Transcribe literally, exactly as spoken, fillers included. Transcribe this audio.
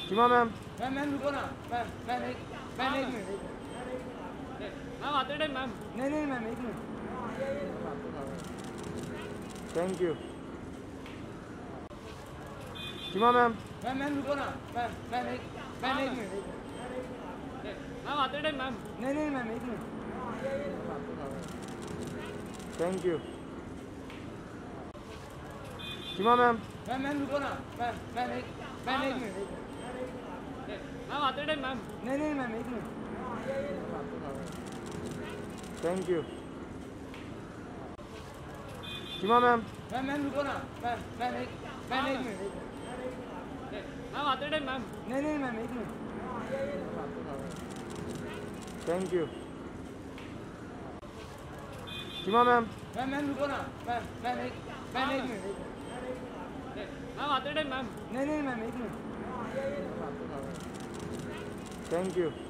सीमा ma'am ma'am ma'am रुको ना ma'am ma'am एक मैम एक मिनट मैम आते टाइम मैम नहीं नहीं मैम एक minute thank you Seema ma'am ma'am ma'am रुको ना मैम मैम एक मैम एक मिनट मैम आते टाइम मैम नहीं नहीं मैम एक minute thank you Seema ma'am ma'am ma'am रुको ना मैम मैम एक मैम एक मिनट मैम आते टाइम मैम नहीं नहीं मैम एक minute thank you Seema ma'am ma'am ma'am रुको ना मैम मैम एक मैम एक मिनट मैम आते टाइम मैम नहीं नहीं मैम एक minute thank you Seema ma'am ma'am ma'am रुको ना मैम मैम एक मैम एक मिनट मैम आते टाइम मैम नहीं नहीं मैम एक मिनट थैंक यू